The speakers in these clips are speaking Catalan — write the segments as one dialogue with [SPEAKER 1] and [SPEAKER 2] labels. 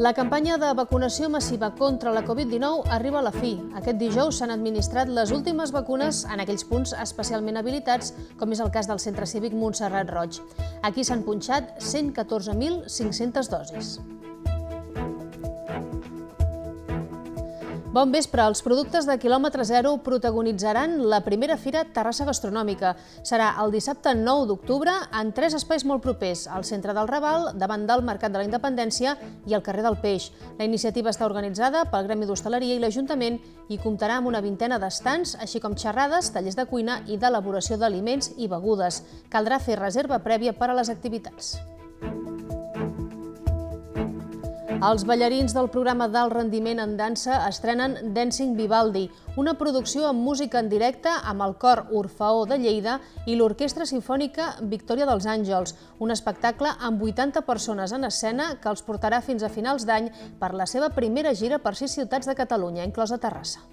[SPEAKER 1] La campanya de vacunació massiva contra la Covid-19 arriba a la fi. Aquest dijous s'han administrat les últimes vacunes en aquells punts especialment habilitats, com és el cas del Centre Cívic Montserrat Roig. Aquí s'han punxat 114.500 dosis. Bon vespre. Els productes de quilòmetre zero protagonitzaran la primera Fira Terrassa Gastronòmica. Serà el dissabte 9 d'octubre en 3 espais molt propers, al centre del Raval, davant del Mercat de la Independència i al carrer del Peix. La iniciativa està organitzada pel Gremi d'Hostaleria i l'Ajuntament i comptarà amb una vintena d'estands, així com xerrades, tallers de cuina i d'elaboració d'aliments i begudes. Caldrà fer reserva prèvia per a les activitats. Els ballarins del programa d'alt rendiment en dansa estrenen Dancing Vivaldi, una producció amb música en directe amb el cor Orfeó de Lleida i l'Orquestra Simfònica Victòria dels Àngels, un espectacle amb 80 persones en escena que els portarà fins a finals d'any per la seva primera gira per 6 ciutats de Catalunya, inclosa Terrassa.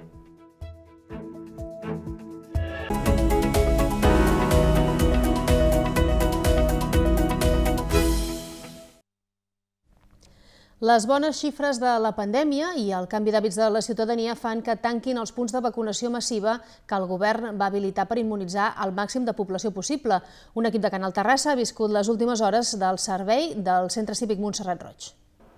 [SPEAKER 1] Les bones xifres de la pandèmia i el canvi d'hàbits de la ciutadania fan que tanquin els punts de vacunació massiva que el govern va habilitar per immunitzar el màxim de població possible. Un equip de Canal Terrassa ha viscut les últimes hores del servei del Centre Cívic Montserrat Roig.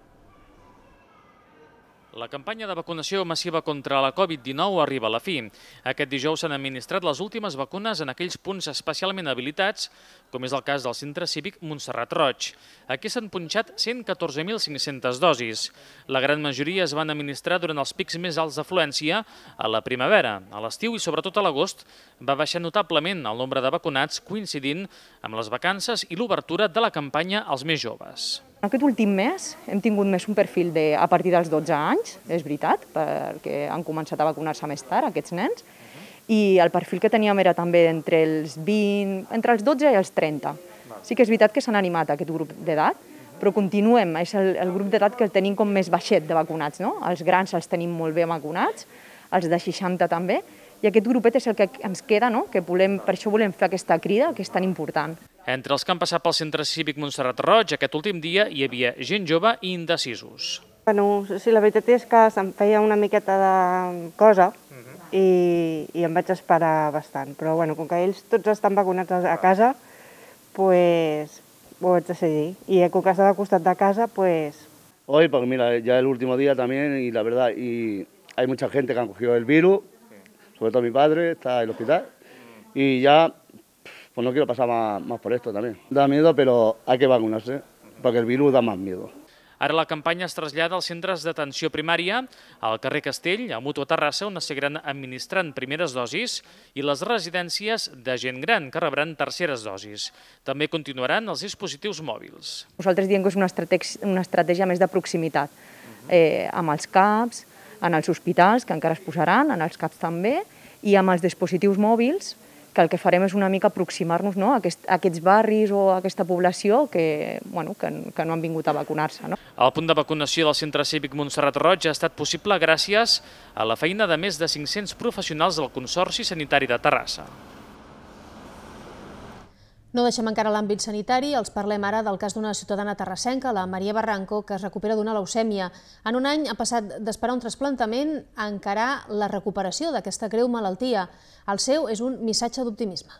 [SPEAKER 2] La campanya de vacunació massiva contra la Covid-19 arriba a la fi. Aquest dijous s'han administrat les últimes vacunes en aquells punts especialment habilitats, com és el cas del Centre Cívic Montserrat Roig. Aquí s'han punxat 114.500 dosis. La gran majoria es van administrar durant els pics més alts d'afluència a la primavera. A l'estiu i sobretot a l'agost va baixar notablement el nombre de vacunats coincidint amb les vacances i l'obertura de la campanya als més joves.
[SPEAKER 3] Aquest últim mes hem tingut més un perfil a partir dels 12 anys, és veritat, perquè han començat a vacunar-se més tard, aquests nens, i el perfil que teníem era també entre els 12 i els 30. Sí que és veritat que s'han animat aquest grup d'edat, però continuem, és el grup d'edat que el tenim com més baixet de vacunats, no? Els grans els tenim molt bé vacunats, els de 60 també, i aquest grupet és el que ens queda, no? Que per això volem fer aquesta crida, que és tan important.
[SPEAKER 2] Entre els que han passat pel Centre Cívic Montserrat Roig, aquest últim dia hi havia gent jove i indecisos.
[SPEAKER 4] Bueno, sí, la veritat és que se'm feia una miqueta de cosa i em vaig esperar bastant. Però bueno, com que ells tots estan vacunats a casa, pues ho vaig decidir. Y com que estava al costat de casa, pues...
[SPEAKER 5] Hoy, porque mira, ya es el último día también y la verdad, y hay mucha gente que han cogido el virus, sobre todo mi padre, está en el hospital, y ya pues no quiero pasar más por esto también. Da miedo, pero hay que vacunarse, porque el virus da más miedo.
[SPEAKER 2] Ara la campanya es trasllada als centres d'atenció primària, al carrer Castell, a Mútua Terrassa, on es seguiran administrant primeres dosis, i les residències de gent gran, que rebran terceres dosis. També continuaran els dispositius mòbils.
[SPEAKER 3] Nosaltres diem que és una estratègia més de proximitat, amb els CAPs, en els hospitals, que encara es posaran, en els CAPs també, i amb els dispositius mòbils, que el que farem és una mica aproximar-nos a aquests barris o a aquesta població que no han vingut a vacunar-se.
[SPEAKER 2] El punt de vacunació del Centre Cívic Montserrat Roig ha estat possible gràcies a la feina de més de 500 professionals del Consorci Sanitari de Terrassa.
[SPEAKER 1] No deixem encara l'àmbit sanitari, els parlem ara del cas d'una ciutadana terrassenca, la Maria Barranco, que es recupera d'una leucèmia. En un any ha passat d'esperar un trasplantament a encarar la recuperació d'aquesta greu malaltia. El seu és un missatge d'optimisme.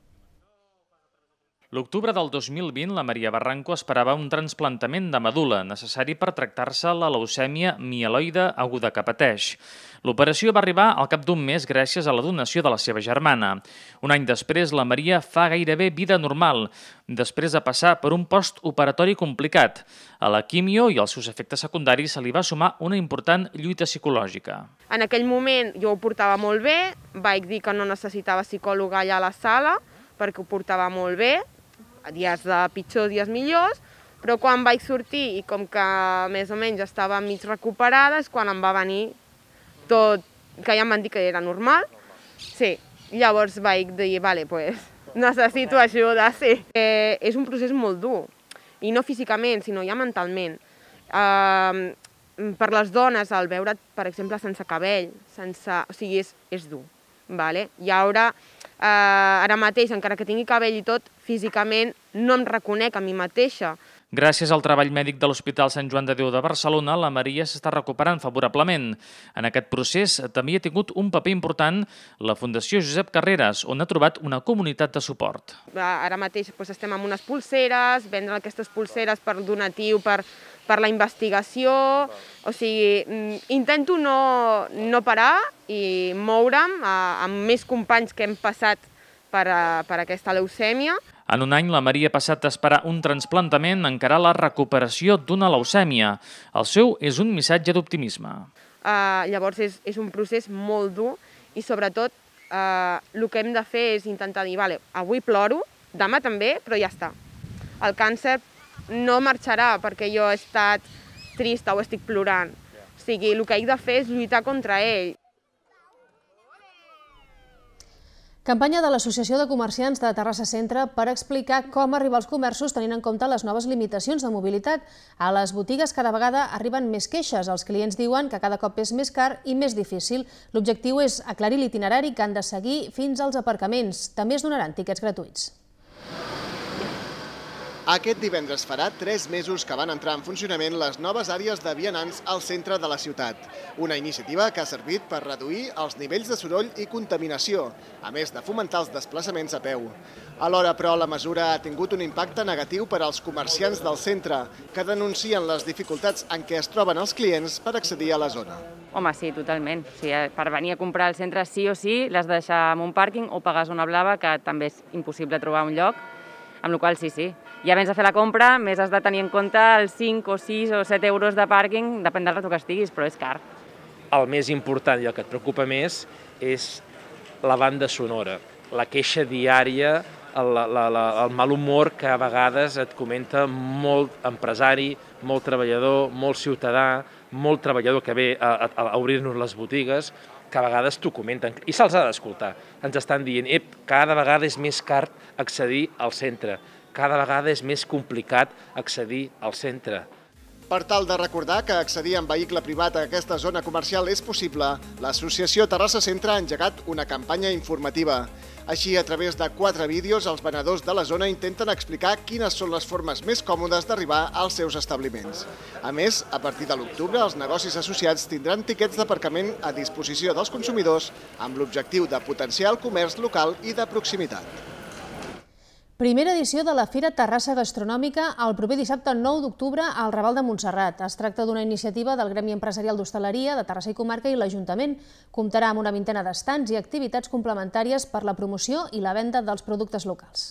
[SPEAKER 2] L'octubre del 2020, la Maria Barranco esperava un trasplantament de medul·la necessari per tractar-se la leucèmia mieloide aguda que pateix. L'operació va arribar al cap d'un mes gràcies a la donació de la seva germana. Un any després, la Maria fa gairebé vida normal, després de passar per un postoperatori complicat. A la quimio i als seus efectes secundaris se li va sumar una important lluita psicològica.
[SPEAKER 4] En aquell moment jo ho portava molt bé, vaig dir que no necessitava psicòloga allà a la sala, perquè ho portava molt bé, dies de pitjors, dies millors, però quan vaig sortir i com que més o menys estava mig recuperada és quan em va venir tot, que ja em van dir que era normal. Sí, llavors vaig dir, vale, pues necessito ajuda, sí. És un procés molt dur, i no físicament, sinó ja mentalment. Per les dones, al veure't, per exemple, sense cabell, o sigui, és dur. I ara mateix, encara que tingui cabell i tot, físicament no em reconec a mi mateixa.
[SPEAKER 2] Gràcies al treball mèdic de l'Hospital Sant Joan de Déu de Barcelona, la Maria s'està recuperant favorablement. En aquest procés també hi ha tingut un paper important la Fundació Josep Carreras, on ha trobat una comunitat de suport.
[SPEAKER 4] Ara mateix estem amb unes pulseres, vendre aquestes pulseres per donatiu, per la investigació. O sigui, intento no parar i moure'm amb més companys que hem passat per aquesta leucèmia.
[SPEAKER 2] En un any, la Maria ha passat d'esperar un trasplantament a encarar la recuperació d'una leucèmia. El seu és un missatge d'optimisme.
[SPEAKER 4] Llavors és un procés molt dur i sobretot el que hem de fer és intentar dir, vale, avui ploro, demà també, però ja està. El càncer no marxarà perquè jo he estat trista o estic plorant. O sigui, el que he de fer és lluitar contra ell.
[SPEAKER 1] Campanya de l'Associació de Comerciants de Terrassa Centre per explicar com arribar als comerços tenint en compte les noves limitacions de mobilitat. A les botigues cada vegada arriben més queixes. Els clients diuen que cada cop és més car i més difícil. L'objectiu és aclarir l'itinerari que han de seguir fins als aparcaments. També es donaran tiquets gratuïts.
[SPEAKER 6] Aquest divendres farà 3 mesos que van entrar en funcionament les noves àrees de vianants al centre de la ciutat. Una iniciativa que ha servit per reduir els nivells de soroll i contaminació, a més de fomentar els desplaçaments a peu. Alhora, però, la mesura ha tingut un impacte negatiu per als comerciants del centre, que denuncien les dificultats en què es troben els clients per accedir a la zona.
[SPEAKER 7] Home, sí, totalment. Per venir a comprar al centre sí o sí l'has de deixar en un pàrquing o pagar zona blava, que també és impossible trobar un lloc, amb la qual cosa sí. Ja abans de fer la compra, més has de tenir en compte els 5 o 6 o 7 euros de pàrquing, depèn del rato que estiguis, però és car.
[SPEAKER 8] El més important i el que et preocupa més és la banda sonora, la queixa diària, el mal humor que a vegades et comenta molt empresari, molt treballador, molt ciutadà, molt treballador que ve a obrir-nos les botigues, que a vegades t'ho comenten, i se'ls ha d'escoltar. Ens estan dient, cada vegada és més car accedir al centre, cada vegada és més complicat accedir al centre.
[SPEAKER 6] Per tal de recordar que accedir en vehicle privat a aquesta zona comercial és possible, l'Associació Terrassa Centre ha engegat una campanya informativa. Així, a través de 4 vídeos, els venedors de la zona intenten explicar quines són les formes més còmodes d'arribar als seus establiments. A més, a partir de l'octubre, els negocis associats tindran tiquets d'aparcament a disposició dels consumidors amb l'objectiu de potenciar el comerç local i de proximitat.
[SPEAKER 1] Primera edició de la Fira Terrassa Gastronòmica el proper dissabte 9 d'octubre al Raval de Montserrat. Es tracta d'una iniciativa del Gremi Empresarial d'Hostaleria de Terrassa i Comarca i l'Ajuntament. Comptarà amb una vintena d'estands i activitats complementàries per la promoció i la venda dels productes locals.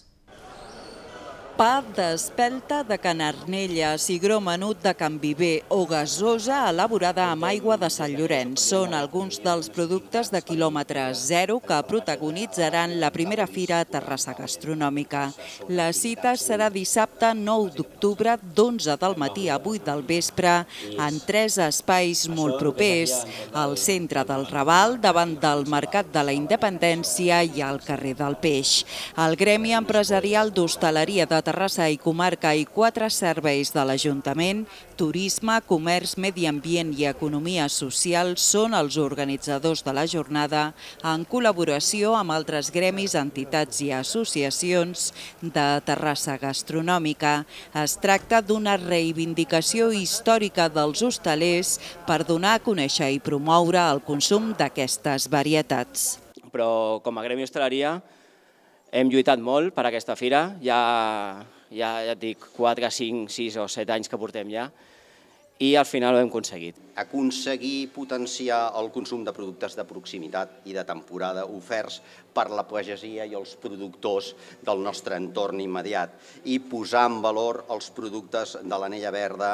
[SPEAKER 9] Pa d'espelta de Canarnella, cigró menut de Can Viver o gasosa elaborada amb aigua de Sant Llorenç. Són alguns dels productes de quilòmetre zero que protagonitzaran la primera Fira Terrassa Gastronòmica. La cita serà dissabte 9 d'octubre d'11 del matí a 8 del vespre en 3 espais molt propers, al centre del Raval, davant del Mercat de la Independència i al carrer del Peix. El Gremi Empresarial d'Hostaleria de Terrassa i Comarca i 4 serveis de l'Ajuntament, Turisme, Comerç, Medi Ambient i Economia Social són els organitzadors de la jornada en col·laboració amb altres gremis, entitats i associacions de Terrassa Gastronòmica. Es tracta d'una reivindicació històrica dels hostalers per donar a conèixer i promoure el consum d'aquestes varietats.
[SPEAKER 10] Però com a Gremi Hostaleria hem lluitat molt per aquesta fira, ja et dic 4, 5, 6 o 7 anys que portem ja, i al final ho hem aconseguit.
[SPEAKER 11] Aconseguir potenciar el consum de productes de proximitat i de temporada oferts per la pagesia i els productors del nostre entorn immediat i posar en valor els productes de l'Anella Verda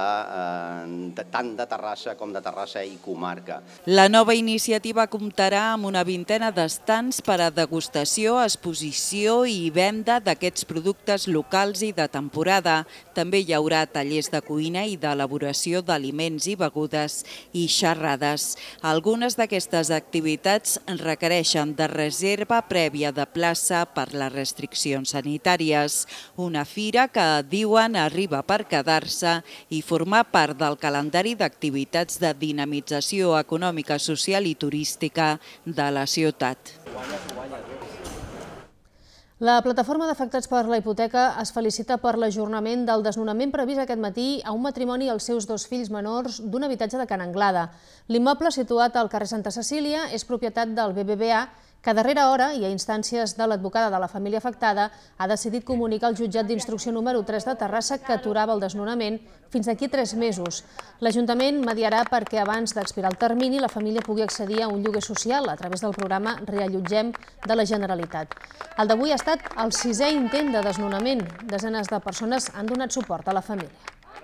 [SPEAKER 11] tant de Terrassa com de Terrassa i Comarca.
[SPEAKER 9] La nova iniciativa comptarà amb una vintena d'estands per a degustació, exposició i venda d'aquests productes locals i de temporada. També hi haurà tallers de cuina i d'elaboració d'aliments i begudes i xerrades. Algunes d'aquestes activitats requereixen de reserva prèvia de plaça per les restriccions sanitàries. Una fira que, diuen, arriba per quedar-se i formar part del calendari d'activitats de dinamització econòmica, social i turística de la ciutat.
[SPEAKER 1] La plataforma d'afectats per la hipoteca es felicita per l'ajornament del desnonament previst aquest matí a un matrimoni i els seus 2 fills menors d'un habitatge de Can Anglada. L'immoble, situat al carrer Santa Cecília, és propietat del BBVA, que a darrera hora i a instàncies de l'advocada de la família afectada ha decidit comunicar al jutjat d'instrucció número 3 de Terrassa que aturava el desnonament fins d'aquí 3 mesos. L'Ajuntament mediarà perquè abans d'expirar el termini la família pugui accedir a un lloguer social a través del programa Reallotgem de la Generalitat. El d'avui ha estat el 6è intent de desnonament. Desenes de persones han donat suport a la família.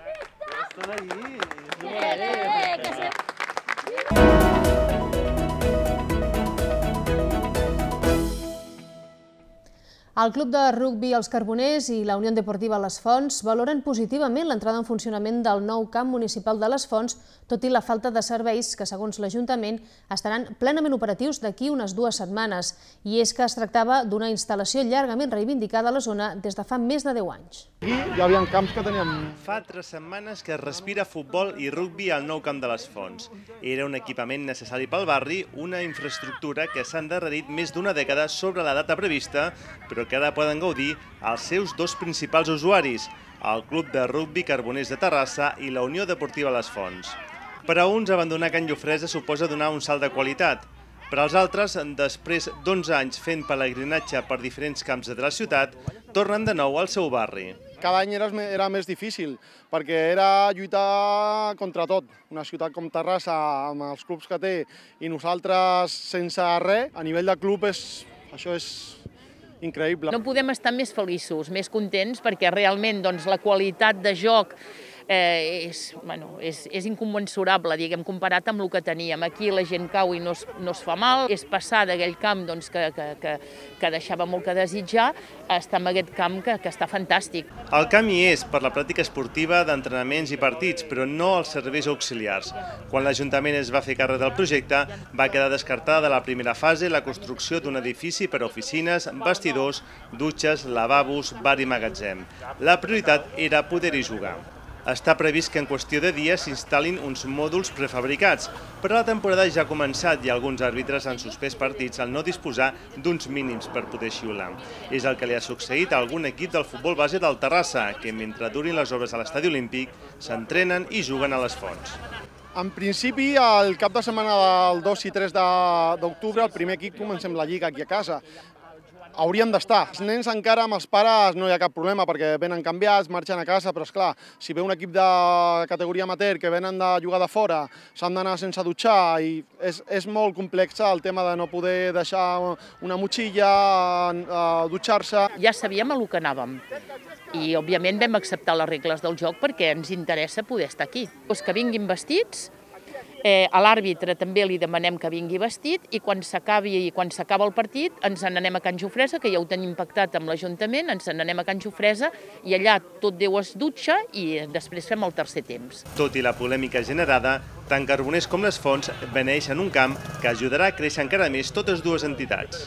[SPEAKER 1] El Club de Rugbi Els Carboners i la Unió Deportiva Les Fonts valoren positivament l'entrada en funcionament del nou camp municipal de Les Fonts, tot i la falta de serveis que, segons l'Ajuntament, estaran plenament operatius d'aquí unes 2 setmanes. I és que es tractava d'una instal·lació llargament reivindicada a la zona des de fa més de 10 anys.
[SPEAKER 12] Aquí hi havia camps que teníem...
[SPEAKER 13] Fa 3 setmanes que es respira futbol i rugbi al nou camp de Les Fonts. Era un equipament necessari pel barri, una infraestructura que s'ha endarrerit més d'1 dècada sobre la data prevista, però que ara poden gaudir els seus 2 principals usuaris, el Club de Rugbi Carboners de Terrassa i la Unió Deportiva Les Fonts. Per a uns, abandonar Can Llofresa suposa donar un salt de qualitat. Per als altres, després d'11 anys fent pelegrinatge per diferents camps de la ciutat, tornen de nou al seu barri.
[SPEAKER 12] Cada any era més difícil, perquè era lluitar contra tot. Una ciutat com Terrassa, amb els clubs que té, i nosaltres sense res, a nivell de club això és increïble.
[SPEAKER 14] No podem estar més feliços, més contents, perquè realment la qualitat de joc és incommensurable, diguem, comparat amb el que teníem. Aquí la gent cau i no es fa mal. És passar d'aquell camp que deixava molt que desitjar a estar en aquest camp que està fantàstic.
[SPEAKER 13] El camp hi és per la pràctica esportiva d'entrenaments i partits, però no els serveis auxiliars. Quan l'Ajuntament es va fer càrrec del projecte, va quedar descartada de la primera fase la construcció d'un edifici per a oficines, vestidors, dutxes, lavabos, bar i magatzem. La prioritat era poder-hi jugar. Està previst que en qüestió de dies s'instal·lin uns mòduls prefabricats, però la temporada ja ha començat i alguns àrbitres han suspès partits al no disposar d'uns mínims per poder xiular. És el que li ha succeït a algun equip del futbol base del Terrassa, que mentre durin les obres a l'estadi olímpic s'entrenen i juguen a Les Fonts.
[SPEAKER 12] En principi, el cap de setmana del 2 i 3 d'octubre, el primer equip comencem la Lliga aquí a casa. Hauríem d'estar. Els nens encara amb els pares no hi ha cap problema perquè venen canviats, marxen a casa, però esclar, si ve un equip de categoria amateur que venen de jugar de fora, s'han d'anar sense dutxar i és molt complex el tema de no poder deixar una motxilla, dutxar-se.
[SPEAKER 14] Ja sabíem a lo que anàvem i, òbviament, vam acceptar les regles del joc perquè ens interessa poder estar aquí. Que vinguin vestits, a l'àrbitre també li demanem que vingui vestit i quan s'acaba el partit ens n'anem a Can Jofresa, que ja ho tenim pactat amb l'Ajuntament, ens n'anem a Can Jofresa i allà tot Déu es dutxa i després fem el tercer temps.
[SPEAKER 13] Tot i la polèmica generada, tant Carboners com Les Fonts beneixen un camp que ajudarà a créixer encara més totes dues entitats.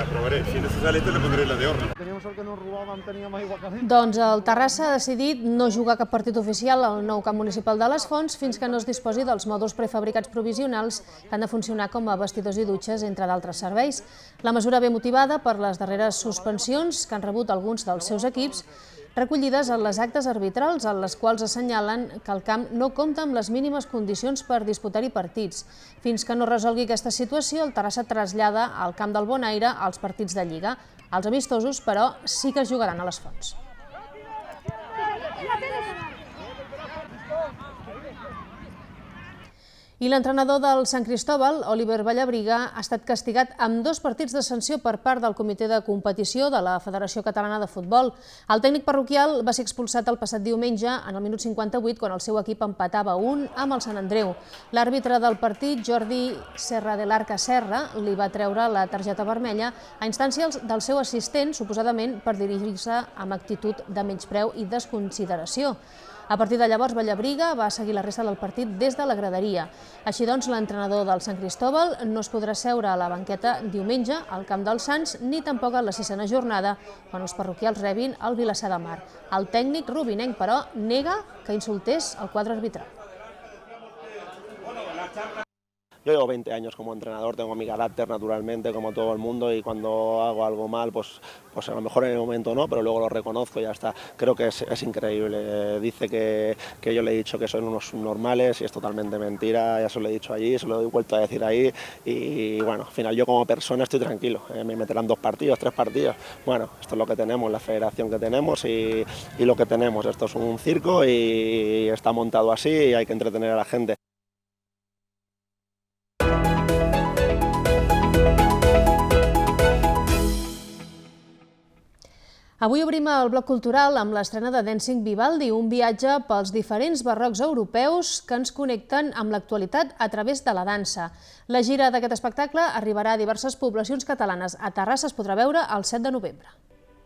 [SPEAKER 1] Doncs el Terrassa ha decidit no jugar cap partit oficial al nou camp municipal de Les Fonts fins que no es disposi dels mòduls prefabricats provisionals que han de funcionar com a vestidors i dutxes, entre d'altres serveis. La mesura ve motivada per les darreres suspensions que han rebut alguns dels seus equips, recollides en les actes arbitrals en les quals assenyalen que el camp no compta amb les mínimes condicions per disputar-hi partits. Fins que no resolgui aquesta situació, el Terrassa trasllada al camp del Bonaire als partits de Lliga. Els amistosos, però, sí que es jugaran a Les Fonts. I l'entrenador del Sant Cristóbal, Oliver Vallabriga, ha estat castigat amb 2 partits de sanció per part del comitè de competició de la Federació Catalana de Futbol. El tècnic parroquial va ser expulsat el passat diumenge en el minut 58 quan el seu equip empatava 1 amb el Sant Andreu. L'àrbitre del partit, Jordi Serra de l'Arca Serra, li va treure la targeta vermella a instàncies del seu assistent, suposadament per dirigir-se amb actitud de menyspreu i desconsideració. A partir de llavors, Vallabriga va seguir la resta del partit des de la graderia. Així doncs, l'entrenador del Sant Cristóbal no es podrà seure a la banqueta diumenge al camp dels Sants ni tampoc a la 6a jornada, quan els parroquials rebin el Vilassar de Mar. El tècnic rubinenc, però, nega que insultés el quadre arbitral.
[SPEAKER 15] Yo llevo 20 años como entrenador, tengo mi carácter naturalmente como todo el mundo y cuando hago algo mal, pues a lo mejor en el momento no, pero luego lo reconozco y ya está. Creo que es increíble. Dice que yo le he dicho que son unos subnormales y es totalmente mentira, ya se lo he dicho allí, se lo he vuelto a decir ahí y bueno, al final yo como persona estoy tranquilo. Me meterán 2 partidos, 3 partidos. Bueno, esto es lo que tenemos, la federación que tenemos y lo que tenemos. Esto es un circo y está montado así y hay que entretener a la gente.
[SPEAKER 1] Avui obrim el bloc cultural amb l'estrena de Dancing Vivaldi, un viatge pels diferents barrocs europeus que ens connecten amb l'actualitat a través de la dansa. La gira d'aquest espectacle arribarà a diverses poblacions catalanes. A Terrassa es podrà veure el 7 de novembre.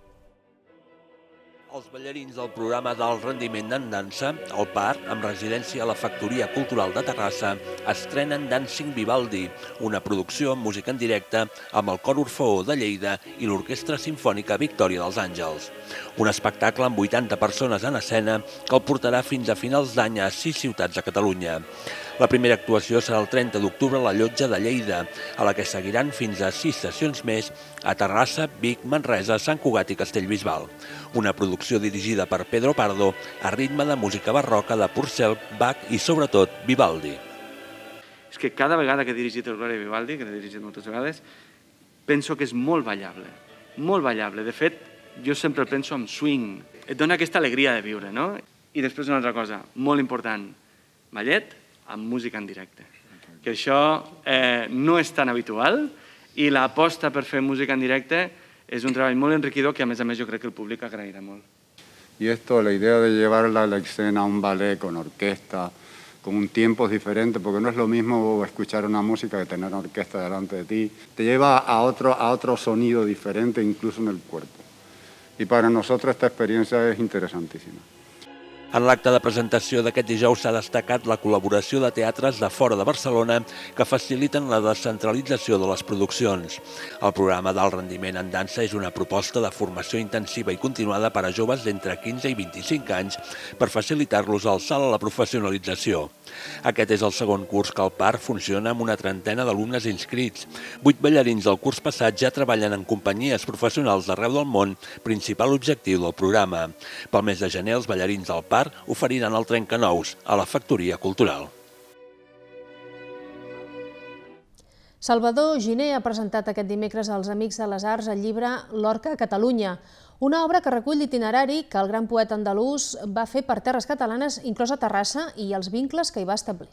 [SPEAKER 16] Els ballarins del programa d'alt rendiment en dansa, el PAR, amb residència a la Factoria Cultural de Terrassa, estrenen Dancing Vivaldi, una producció amb música en directe amb el Cor Orfeó de Lleida i l'Orquestra Simfònica Victòria dels Àngels. Un espectacle amb 80 persones en escena que el portarà fins a finals d'any a 6 ciutats a Catalunya. La primera actuació serà el 30 d'octubre a la Llotja de Lleida, a la que seguiran fins a 6 sessions més a Terrassa, Vic, Manresa, Sant Cugat i Castellbisbal. Una producció dirigida per Pedro Pardo a ritme de música barroca de Purcell, Bach i, sobretot, Vivaldi.
[SPEAKER 17] És que cada vegada que he dirigit el Gloria Vivaldi, que l'he dirigit moltes vegades, penso que és molt ballable, molt ballable. De fet, jo sempre el penso amb swing. Et dona aquesta alegria de viure, no? I després una altra cosa, molt important, ballet amb música en directe. Que això no és tan habitual i l'aposta per fer música en directe és un treball molt enriquidor que a més jo crec que el públic agrairà molt.
[SPEAKER 18] Y esto, la idea de llevarla a la escena, un ballet con orquesta, con un tiempo diferente, porque no es lo mismo escuchar una música que tener una orquesta delante de ti, te lleva a otro sonido diferente incluso en el cuerpo. Y para nosotros esta experiencia es interesantísima.
[SPEAKER 16] En l'acte de presentació d'aquest dijous s'ha destacat la col·laboració de teatres de fora de Barcelona que faciliten la descentralització de les produccions. El programa d'alt rendiment en dansa és una proposta de formació intensiva i continuada per a joves d'entre 15 i 25 anys per facilitar-los el salt a la professionalització. Aquest és el segon curs que el PAR funciona amb una trentena d'alumnes inscrits. 8 ballarins del curs passat ja treballen en companyies professionals d'arreu del món, principal objectiu del programa. Pel mes de gener, els ballarins del PAR oferiran el Trencanous a la Factoria Cultural.
[SPEAKER 1] Salvador Giner ha presentat aquest dimecres als Amics de les Arts el llibre Lorca a Catalunya, una obra que recull l'itinerari que el gran poeta andalús va fer per terres catalanes, inclosa Terrassa, i els vincles que hi va establir.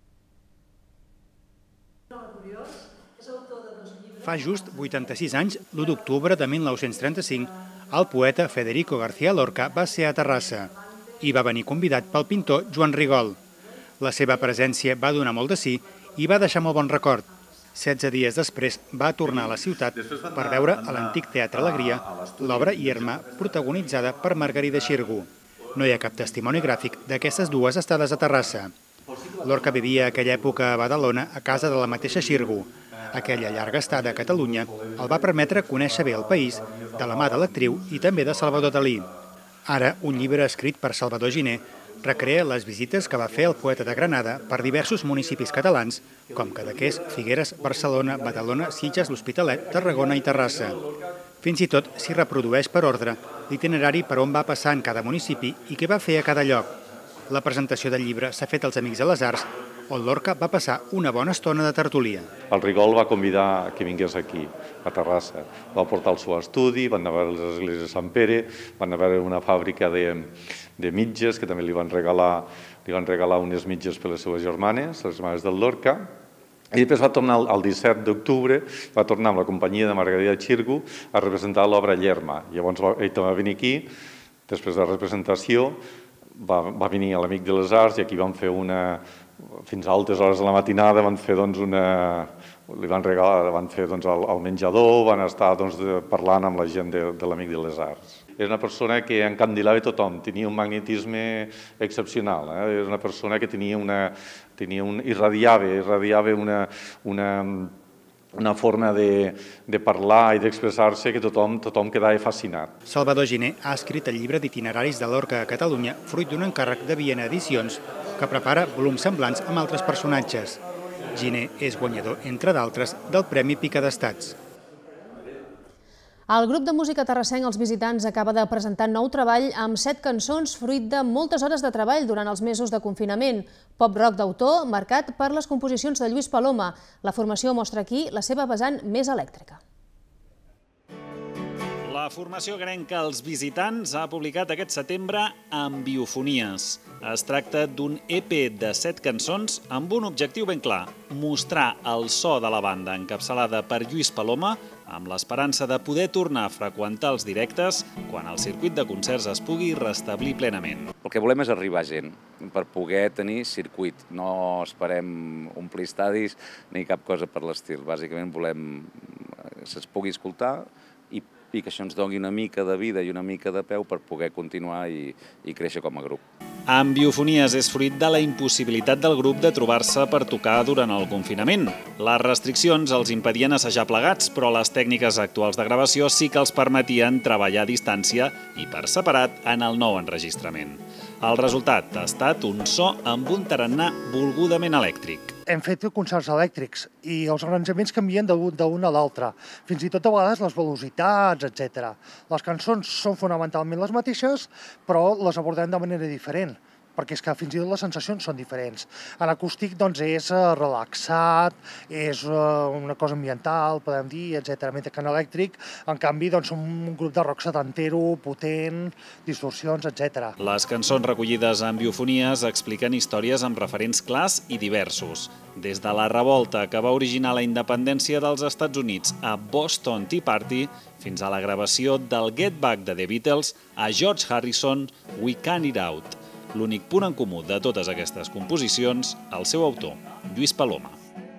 [SPEAKER 19] Fa just 86 anys, l'1 d'octubre de 1935, el poeta Federico García Lorca va ser a Terrassa i va venir convidat pel pintor Joan Rigol. La seva presència va donar molt de sí i va deixar molt bon record. 16 dies després va tornar a la ciutat per veure a l'antic Teatre Alegria l'obra Irma, protagonitzada per Margarida Xirgu. No hi ha cap testimoni gràfic d'aquestes dues estades a Terrassa. Lorca vivia aquella època a Badalona a casa de la mateixa Xirgu. Aquella llarga estada a Catalunya el va permetre conèixer bé el país de la mà de l'actriu i també de Salvador Dalí. Ara, un llibre escrit per Salvador Giner recrea les visites que va fer el poeta de Granada per diversos municipis catalans, com Cadaqués, Figueres, Barcelona, Badalona, Sitges, l'Hospitalet, Tarragona i Terrassa. Fins i tot s'hi reprodueix per ordre l'itinerari per on va passar en cada municipi i què va fer a cada lloc. La presentació del llibre s'ha fet als Amics de les Arts, on Lorca va passar una bona estona de tertúlia.
[SPEAKER 20] El Rigol va convidar que vingués aquí, a Terrassa. Va portar el seu estudi, van anar a veure les esglésies de Sant Pere, van anar a veure una fàbrica de mitges, que també li van regalar unes mitges per les seves germanes, les germanes del Lorca, i després va tornar el 17 d'octubre, va tornar amb la companyia de Margarida Xirgu a representar l'obra Llerma. Llavors ell també va venir aquí, després de la representació, va venir a l'Amic de les Arts i aquí van fer fins a altes hores de la matinada van fer li van regalar, van fer el menjador, van estar parlant amb la gent de l'Amic de les Arts. És una persona que encandilava tothom, tenia un magnetisme excepcional, és una persona que irradiava una forma de parlar i d'expressar-se que tothom quedava fascinat.
[SPEAKER 19] Salvador Giner ha escrit el llibre d'itineraris de Lorca a Catalunya fruit d'un encàrrec de Viena Edicions que prepara volums semblants amb altres personatges. Giner és guanyador, entre d'altres, del Premi Pica d'Estats.
[SPEAKER 1] El grup de música terrassenc Els Visitants acaba de presentar nou treball amb 7 cançons fruit de moltes hores de treball durant els mesos de confinament. Pop-rock d'autor marcat per les composicions de Lluís Paloma. La formació mostra aquí la seva vessant més elèctrica.
[SPEAKER 21] La formació grenca Els Visitants ha publicat aquest setembre Ambiofonies. Es tracta d'un EP de 7 cançons amb un objectiu ben clar: mostrar el so de la banda encapçalada per Lluís Paloma amb l'esperança de poder tornar a freqüentar els directes quan el circuit de concerts es pugui restablir plenament.
[SPEAKER 22] El que volem és arribar a gent per poder tenir circuit. No esperem omplir estadis ni cap cosa per l'estil. Bàsicament volem que se'ns pugui escoltar i que això ens doni una mica de vida i una mica de peu per poder continuar i créixer com a grup.
[SPEAKER 21] Ambiofonies és fruit de la impossibilitat del grup de trobar-se per tocar durant el confinament. Les restriccions els impedien assajar plegats, però les tècniques actuals de gravació sí que els permetien treballar a distància i per separat en el nou enregistrament. El resultat ha estat un so amb un tarannà volgudament elèctric.
[SPEAKER 23] Hem fet concerts elèctrics i els arranjaments canvien d'un a l'altre, fins i tot a vegades les velocitats, etc. Les cançons són fonamentalment les mateixes, però les abordem de manera diferent, perquè és que fins i tot les sensacions són diferents. En acústic doncs, és relaxat, és una cosa ambiental, podem dir, etc. Mentre que en elèctric, en canvi, doncs, som un grup de rock setantero, potent, distorsions, etc.
[SPEAKER 21] Les cançons recollides en Ambiofonies expliquen històries amb referents clars i diversos. Des de la revolta que va originar la independència dels Estats Units a Boston Tea Party, fins a la gravació del Get Back de The Beatles a George Harrison, We Can't It Out. L'únic punt en comú de totes aquestes composicions, el seu autor, Lluís Paloma.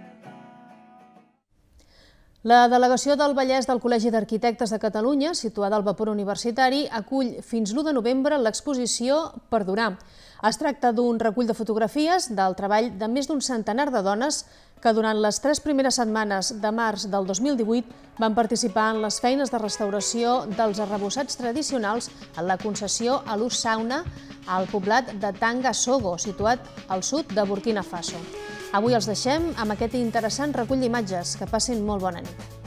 [SPEAKER 1] La delegació del Vallès del Col·legi d'Arquitectes de Catalunya, situada al Vapor Universitari, acull fins l'1 de novembre l'exposició Perdurar. Es tracta d'un recull de fotografies del treball de més d'un centenar de dones que durant les 3 primeres setmanes de març del 2018 van participar en les feines de restauració dels arrebossats tradicionals en la concessió a l'ús sauna al poblat de Tanga Sogo, situat al sud de Burkina Faso. Avui els deixem amb aquest interessant recull d'imatges. Que passin molt bona nit.